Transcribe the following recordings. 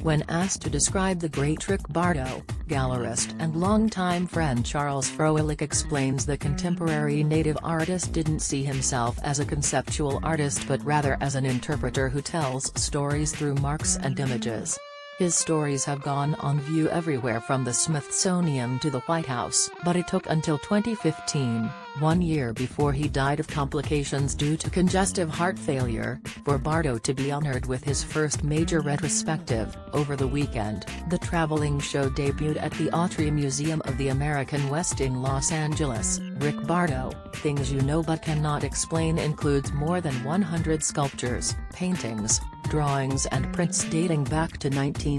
When asked to describe the great Rick Bardo, gallerist and longtime friend Charles Froelich explains the contemporary native artist didn't see himself as a conceptual artist but rather as an interpreter who tells stories through marks and images. His stories have gone on view everywhere from the Smithsonian to the White House. But it took until 2015, 1 year before he died of complications due to congestive heart failure, for Bardo to be honored with his first major retrospective. Over the weekend, the traveling show debuted at the Autry Museum of the American West in Los Angeles. Rick Bardo, Things You Know But Cannot Explain includes more than 100 sculptures, paintings, drawings and prints dating back to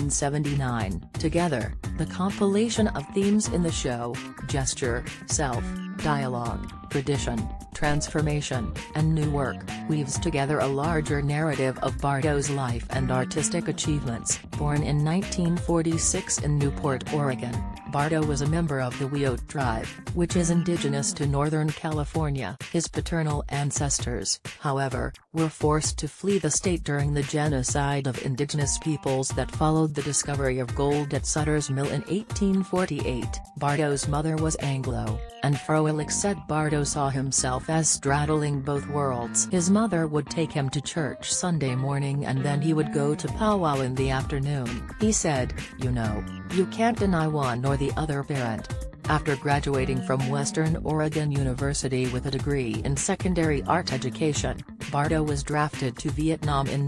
1979. Together, the compilation of themes in the show, gesture, self, dialogue, tradition, transformation, and new work, weaves together a larger narrative of Bardo's life and artistic achievements. Born in 1946 in Newport, Oregon, Bardo was a member of the Wiyot tribe, which is indigenous to Northern California. His paternal ancestors, however, were forced to flee the state during the genocide of indigenous peoples that followed the discovery of gold at Sutter's Mill in 1848. Bardo's mother was Anglo, and Froelich said Bardo saw himself as straddling both worlds. His mother would take him to church Sunday morning and then he would go to powwow in the afternoon. He said, "You know, you can't deny one or the other parent." After graduating from Western Oregon University with a degree in secondary art education, Bardo was drafted to Vietnam in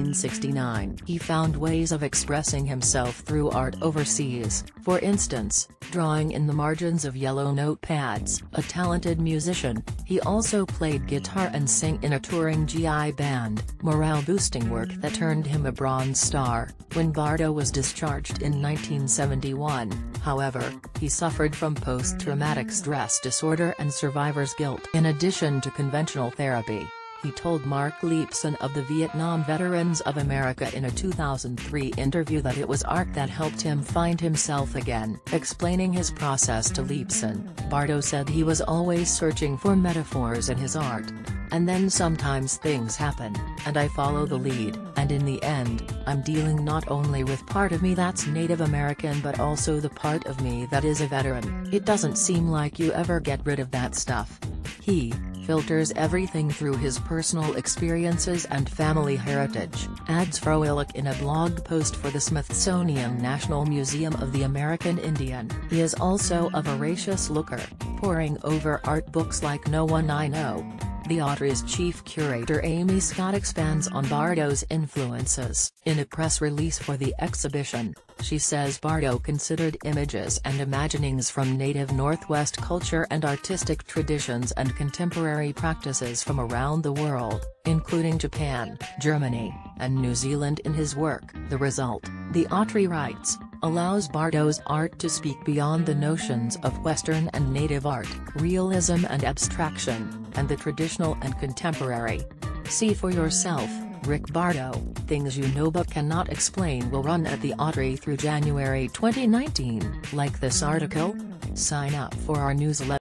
1969. He found ways of expressing himself through art overseas, for instance, drawing in the margins of yellow notepads. A talented musician, he also played guitar and sang in a touring GI band, morale-boosting work that earned him a Bronze Star. When Bardo was discharged in 1971, however, he suffered from post-traumatic stress disorder and survivor's guilt. In addition to conventional therapy, he told Mark Leepson of the Vietnam Veterans of America in a 2003 interview that it was art that helped him find himself again. Explaining his process to Leepson, Bardo said he was always searching for metaphors in his art. And then sometimes things happen, and I follow the lead, and in the end, I'm dealing not only with part of me that's Native American but also the part of me that is a veteran. It doesn't seem like you ever get rid of that stuff. He filters everything through his personal experiences and family heritage, adds Froelich in a blog post for the Smithsonian National Museum of the American Indian. He is also a voracious looker, poring over art books like No One I Know. The Autry's chief curator Amy Scott expands on Bardo's influences. In a press release for the exhibition, she says Bardo considered images and imaginings from native Northwest culture and artistic traditions and contemporary practices from around the world, including Japan, Germany, and New Zealand in his work. The result, the Autry writes, allows Bardo's art to speak beyond the notions of Western and native art, realism and abstraction, and the traditional and contemporary. See for yourself. Rick Bardo, Things You Know But Cannot Explain will run at the Autry through January 2019. Like this article? Sign up for our newsletter.